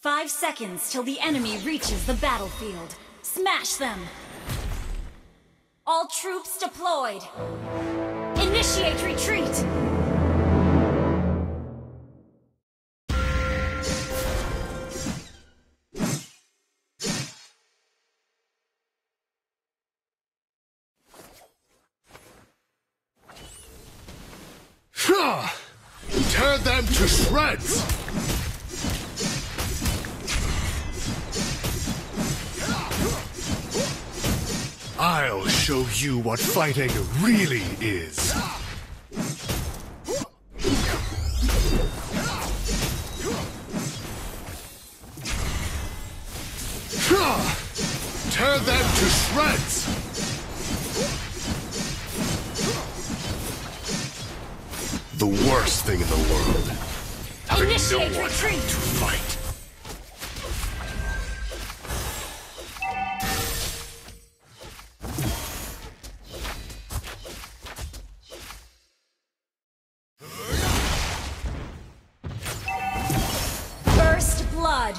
5 seconds till the enemy reaches the battlefield. Smash them! All troops deployed! Initiate retreat! Tear them to shreds! I'll show you what fighting really is. Tear them to shreds! The worst thing in the world. Having Initiate no one retreat! to fight. First blood!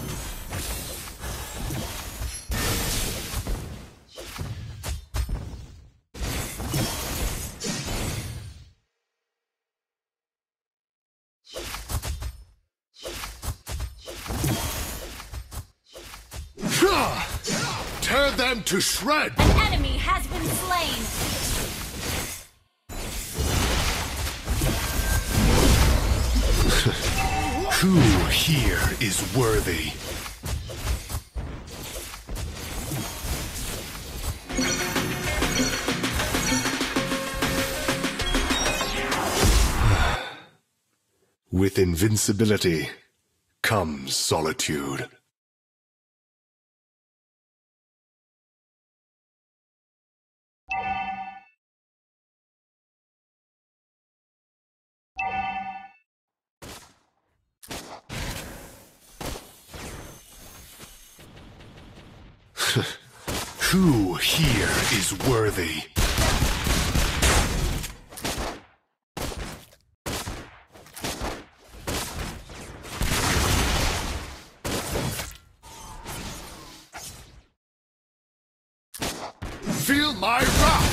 Tear them to shreds! An enemy has been slain! Who here is worthy? With invincibility comes solitude. Who here is worthy? Feel my wrath!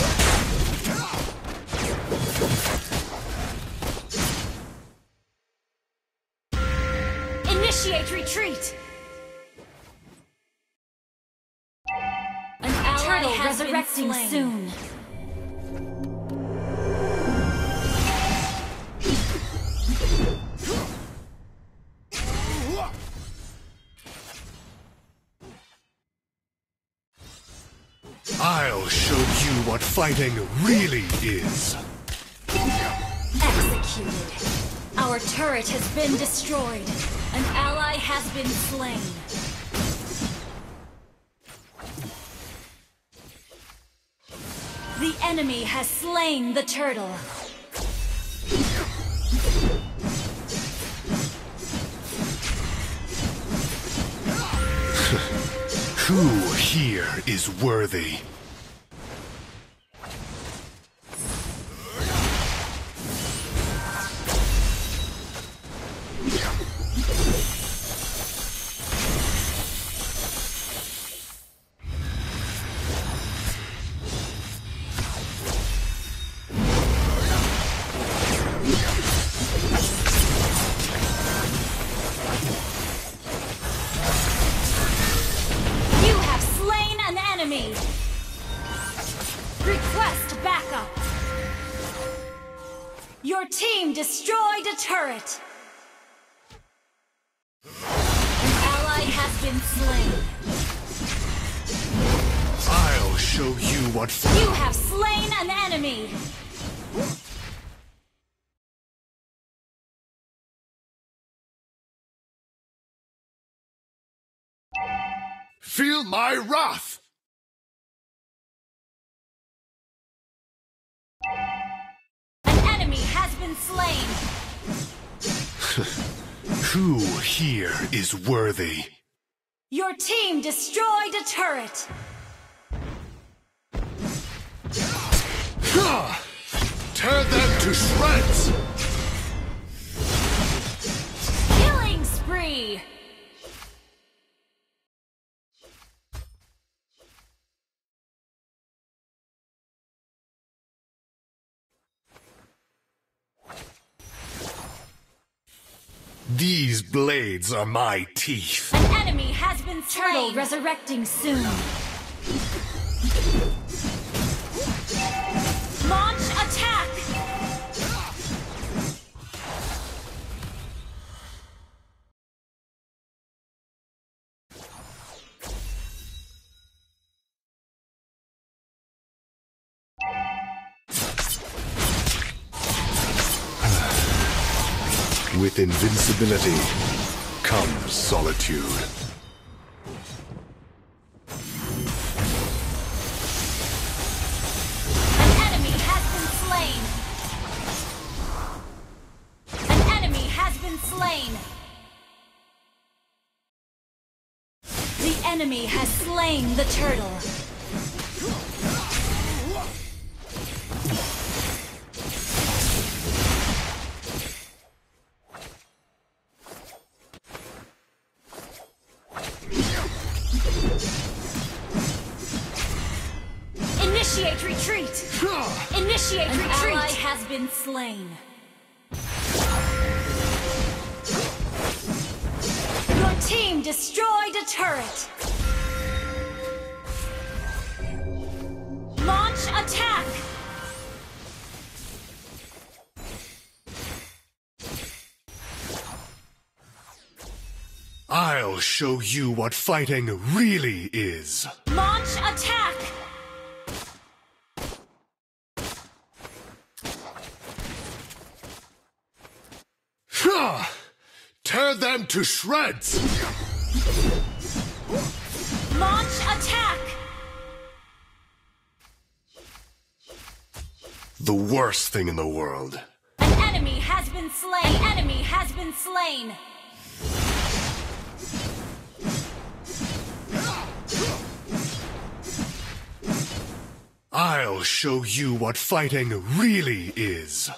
Initiate retreat! An ally has resurrecting soon. I'll show you what fighting really is. Executed. Our turret has been destroyed. An ally has been slain. The enemy has slain the turtle. Who here is worthy? Request backup! Your team destroyed a turret! An ally has been slain. I'll show you what... You have slain an enemy! Feel my wrath! Has been slain. Who here is worthy? Your team destroyed a turret. Tear them to shreds! Killing spree! These blades are my teeth. An enemy has been slain. Turtle resurrecting soon. Launch attack! With invincibility comes solitude. An enemy has been slain. An enemy has been slain. The enemy has slain the turtle. Initiate retreat! Initiate retreat! An ally has been slain. Your team destroyed a turret! Launch attack! I'll show you what fighting really is. Launch attack! Tear them to shreds! Launch attack! The worst thing in the world. An enemy has been slain! An enemy has been slain! I'll show you what fighting really is.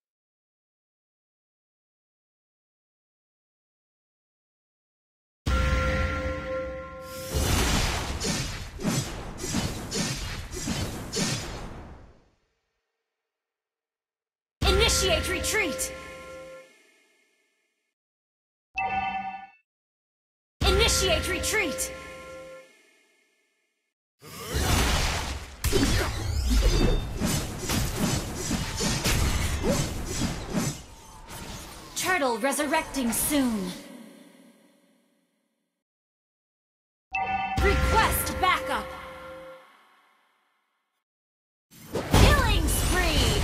Initiate retreat! Initiate retreat! Turtle resurrecting soon. Request backup! Killing spree!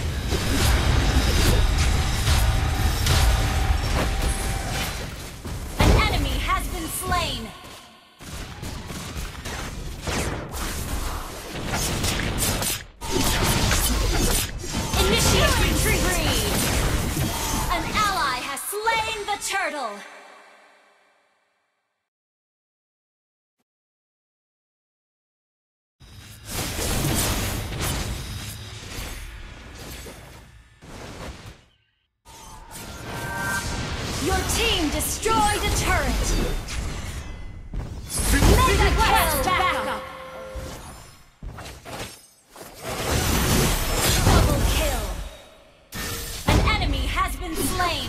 An enemy has been slain! Initiate retreat! An ally has slain the turtle! Your team destroyed a turret! Mega kill backup! Double kill! An enemy has been slain!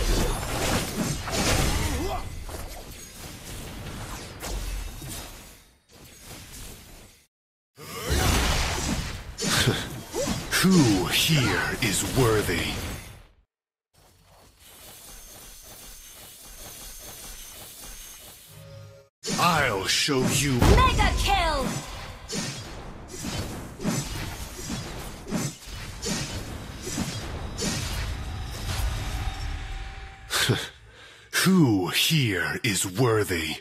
Who here is worthy? I'll show you. Mega kill! Who here is worthy?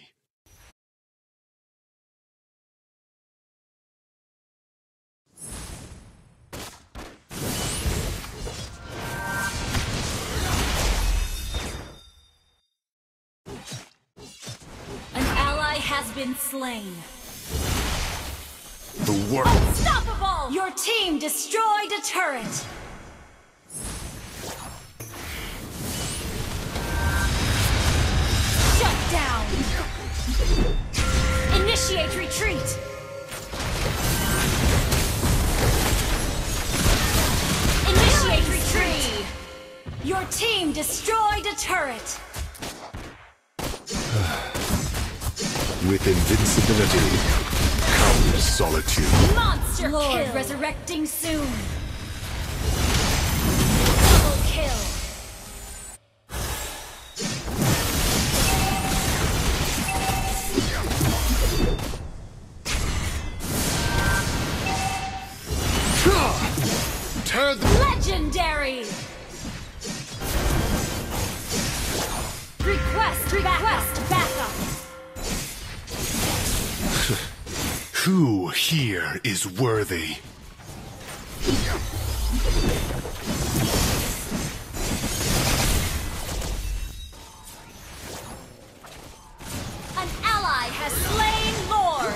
Has been slain. The world. Unstoppable! Your team destroyed a turret. Shut down. Initiate retreat. Initiate retreat. Your team destroyed a turret. With invincibility comes solitude. Monster Lord kill. Resurrecting soon. Double kill. Legendary. Request backup. Who here is worthy? An ally has slain Lord.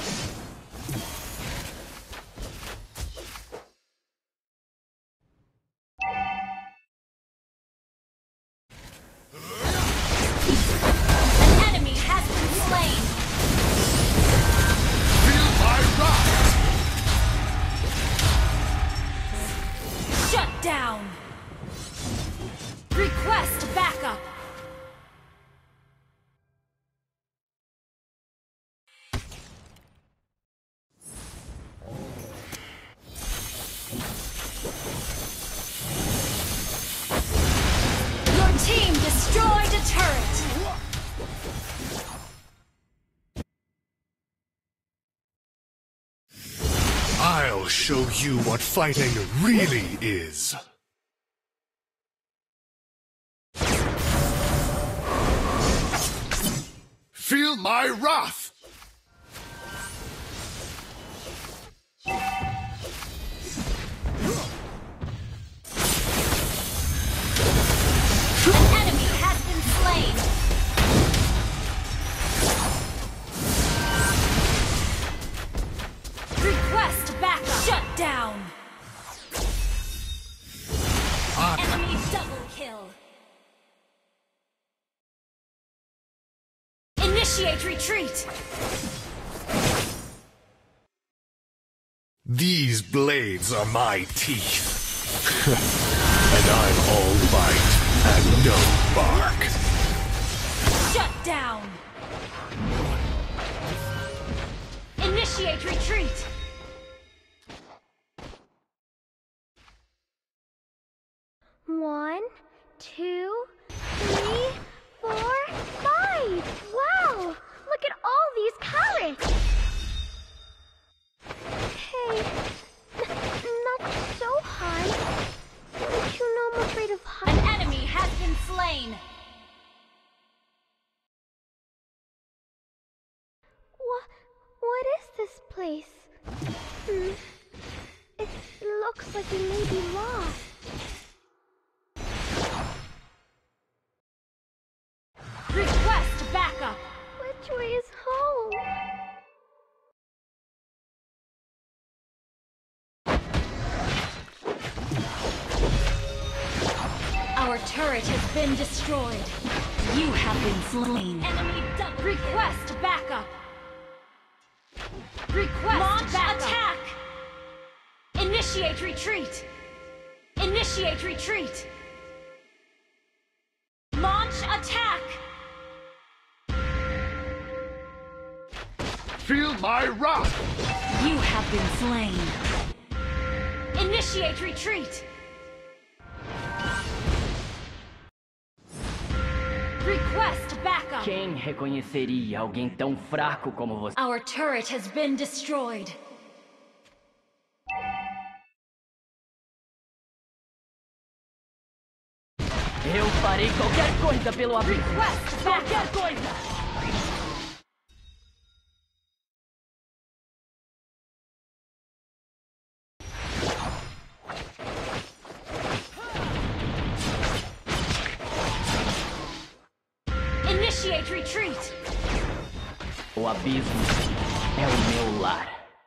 An enemy has been slain. Feel my wrath! Shut down. Request backup. Your team destroyed a turret. I'll show you what fighting really is. Feel my wrath! An enemy has been slain. Request backup. Shut down. Enemy double kill. Initiate retreat. These blades are my teeth. And I'm all bite and no bark. Shut down. Initiate retreat. One, 2, 3, 4, 5. Wow! Look at all these carrots. Hey, not so high. Don't you know I'm afraid of heights? An enemy has been slain. What is this place? It looks like we may be lost. Request backup. Which way is home? Our turret has been destroyed. You have been slain. Enemy double. Request backup. Request launch backup. Attack. Initiate retreat. Initiate retreat. Launch attack. Feel my wrath! You have been slain. Initiate retreat. Request backup. Quem reconheceria alguém tão fraco como você? Our turret has been destroyed. Eu farei qualquer coisa pelo abismo. Request Qualquer coisa! Initiate retreat. O abismo é o meu lar.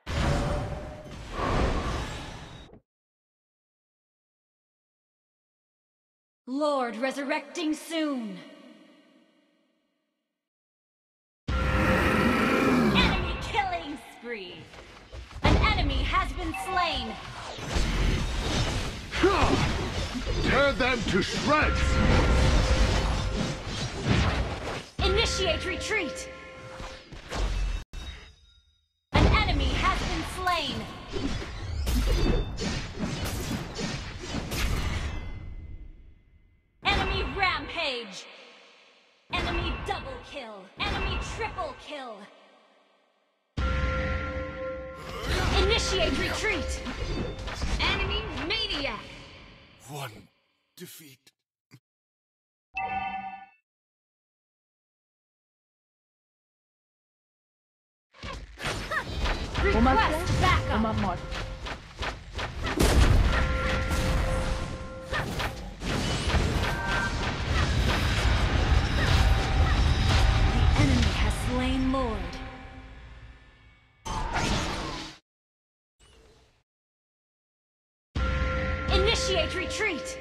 Lord resurrecting soon. Enemy killing spree. An enemy has been slain. Tear them to shreds! Initiate retreat. Enemy double kill. Enemy triple kill. Initiate retreat. Enemy maniac. One defeat. Request backup. Uma morte. The enemy has slain Lord. Initiate retreat.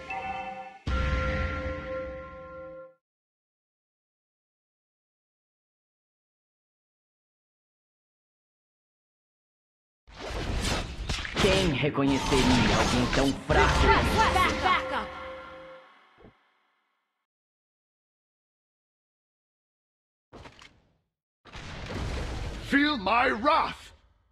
Quem reconheceria alguém tão fraco? Request backup. Feel my wrath!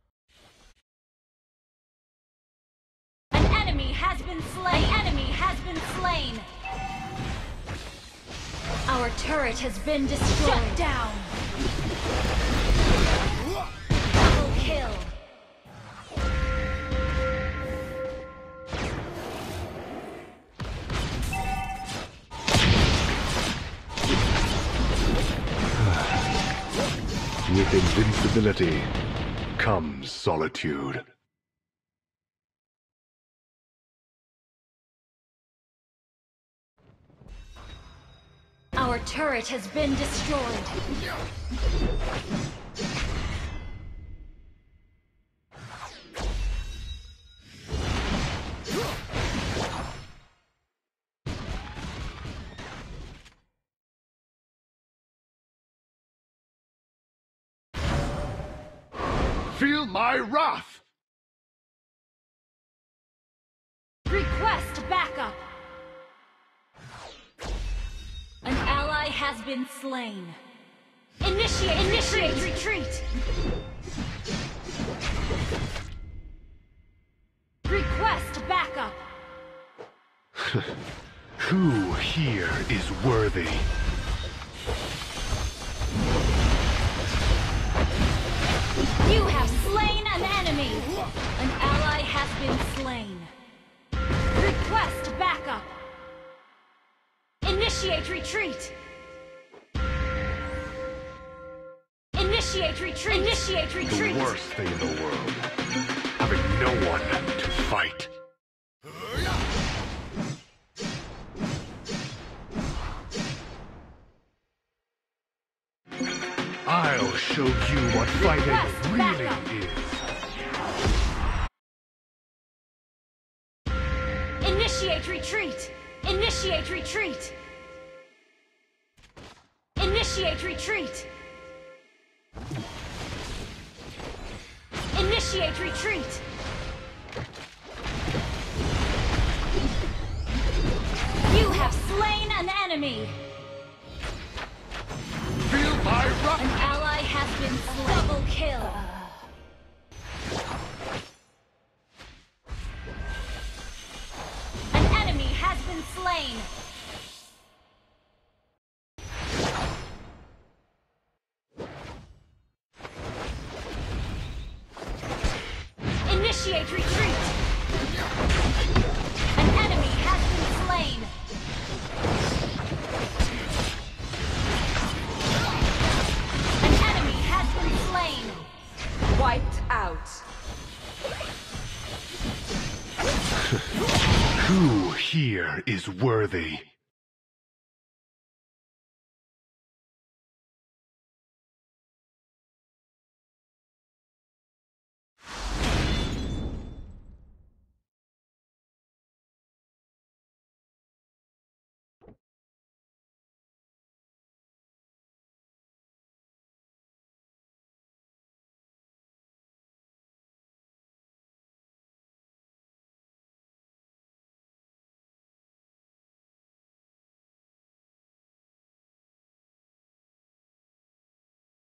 An enemy has been slain. An enemy has been slain. Our turret has been destroyed. Shut down. Double kill. With invincibility comes solitude. Our turret has been destroyed. Feel my wrath! Request backup. An ally has been slain. Initiate retreat. Request backup. Who here is worthy? You have slain an enemy. An ally has been slain. Request backup. Initiate retreat. Initiate retreat. Initiate retreat. The worst thing in the world. Having no one to fight. I'll show you what fighting Request really backup. is. Initiate retreat. Initiate retreat. Initiate retreat. Initiate retreat. You have slain an enemy. Feel my An wrath! ally has been slain. Double kill. An enemy has been slain. Initiate retreat. An enemy has been slain. An enemy has been slain. Wiped out. Who here is worthy?